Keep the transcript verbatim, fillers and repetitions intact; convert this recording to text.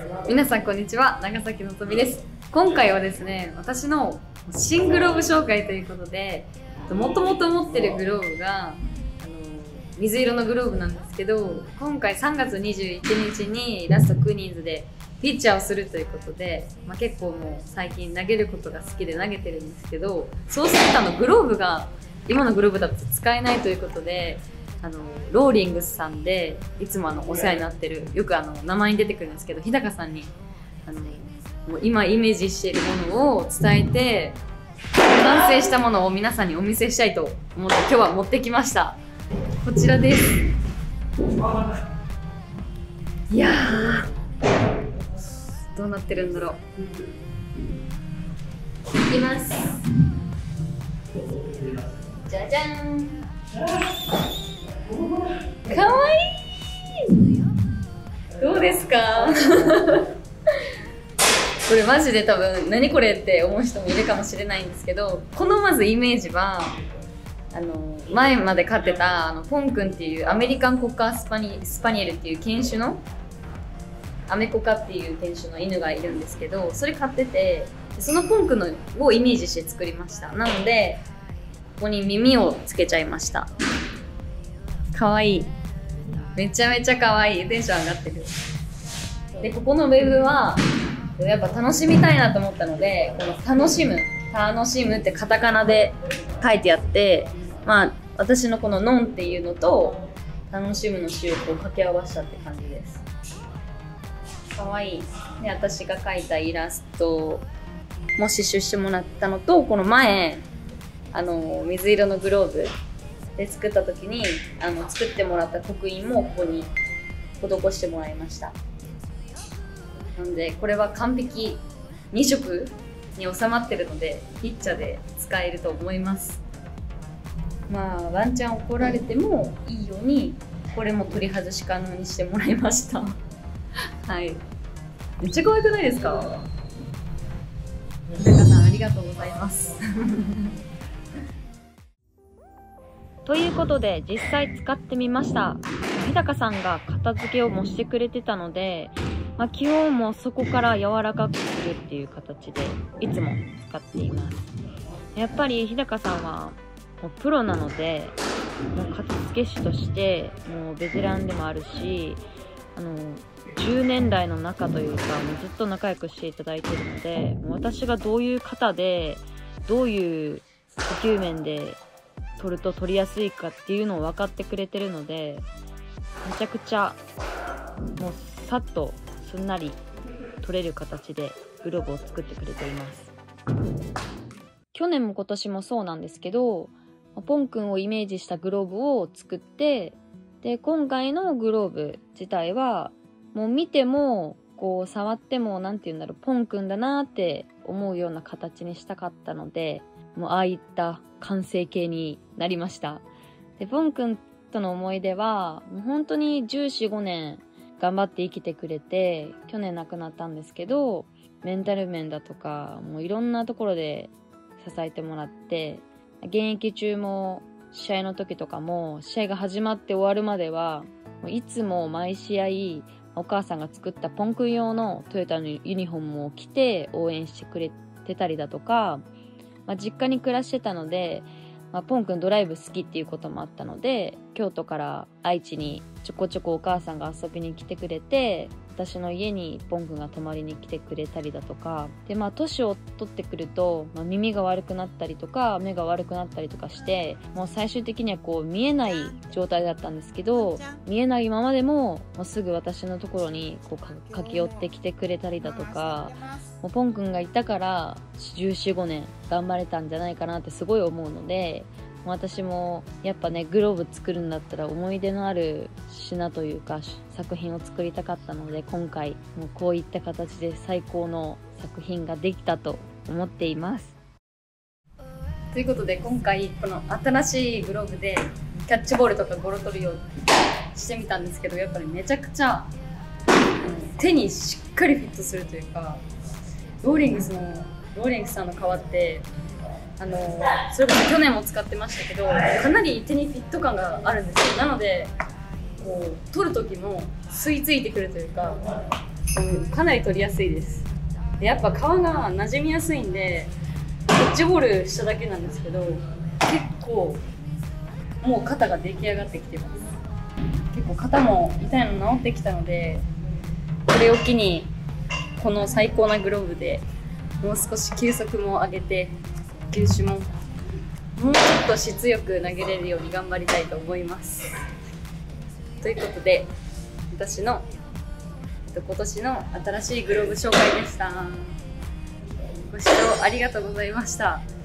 皆さんこんにちは、長崎のとびです。今回はですね、私の新グローブ紹介ということで、もともと持ってるグローブがあの水色のグローブなんですけど、今回さんがつにじゅういちにちにラストクーニーズでピッチャーをするということで、まあ、結構もう最近投げることが好きで投げてるんですけど、そうするとあのグローブが今のグローブだと使えないということで、あのローリングスさんでいつもあのお世話になってる、よくあの名前に出てくるんですけど、日高さんにあのもう今イメージしているものを伝えて、完成したものを皆さんにお見せしたいと思って今日は持ってきました。こちらです。いやー、どうなってるんだろう。いきます。じゃじゃん。かわいい。どうですか？これマジで多分何これって思う人もいるかもしれないんですけど、このまずイメージはあの前まで飼ってたあのポンくんっていうアメリカンコッカースパニスパニエルっていう犬種のアメコカっていう犬種の犬がいるんですけど、それ飼ってて、そのポンくんのをイメージして作りました。なのでここに耳をつけちゃいました。かわいい。めちゃめちゃかわいい。テンション上がってる。で、ここのウェブはやっぱ楽しみたいなと思ったので、この楽しむ、楽しむってカタカナで書いてあって、まあ私のこのノンっていうのと楽しむの詞をこう掛け合わせたって感じです。かわいい。で、私が描いたイラストも刺繍してもらったのと、この前あの水色のグローブで作った時にあの作ってもらった刻印もここに施してもらいました。なのでこれは完璧にしょくに収まってるのでピッチャーで使えると思います。まあワンチャン怒られてもいいようにこれも取り外し可能にしてもらいましたはい、めっちゃ可愛くないですか？日高さんありがとうございますということで実際使ってみました。日高さんが片付けをもしてくれてたので、まあ、基本もそこから柔らかくするっていう形でいつも使っています。やっぱり日高さんはもうプロなので、もう片付け師としてもうベテランでもあるし、あのじゅうねん来の仲というかもうずっと仲良くしていただいているので、もう私がどういう方でどういう呼吸面で取ると取りやすいかっていうのを分かってくれてるので、めちゃくちゃもうさっとすんなり取れる形でグローブを作ってくれています。去年も今年もそうなんですけど、ポンくんをイメージしたグローブを作って、で今回のグローブ自体はもう見てもこう触ってもなんて言うんだろう、ポンくんだなって思うような形にしたかったので、もうああいった完成形になりました。でポンくんとの思い出はもう本当にじゅうよん、ごねん頑張って生きてくれて、去年亡くなったんですけど、メンタル面だとかもういろんなところで支えてもらって、現役中も試合の時とかも試合が始まって終わるまではもういつも毎試合お母さんが作ったポンくん用のトヨタのユニフォームを着て応援してくれてたりだとか、まあ、実家に暮らしてたので、まあ、ポンくんドライブ好きっていうこともあったので、京都から愛知にちょこちょこお母さんが遊びに来てくれて、私の家にポンくんが泊まりに来てくれたりだとかで、まあ年を取ってくると、まあ、耳が悪くなったりとか目が悪くなったりとかして、もう最終的にはこう見えない状態だったんですけど、見えないままでももうすぐ私のところにこう駆け寄ってきてくれたりだとか、もうポンくんがいたからじゅうよん、ごねん頑張れたんじゃないかなってすごい思うので、私もやっぱねグローブ作るんだったら思い出のある品というか作品を作りたかったので、今回もうこういった形で最高の作品ができたと思っています。 ということで今回この新しいグローブでキャッチボールとかゴロ取りをしてみたんですけど、やっぱりめちゃくちゃ手にしっかりフィットするというか、ローリングスのローリングスさんの革ってあのそれこそ去年も使ってましたけど、かなり手にフィット感があるんですよ。なのでこう取る時も吸い付いてくるというか、 かなり取りやすいです。でやっぱ皮が馴染みやすいんでドッジボールしただけなんですけど、結構もう肩が出来上がってきてます。結構肩も痛いの治ってきたので、これを機にこの最高なグローブでもう少し球速も上げて球種ももうちょっと質よく投げれるように頑張りたいと思います。ということで私の今年の新しいグローブ紹介でした。ご視聴ありがとうございました。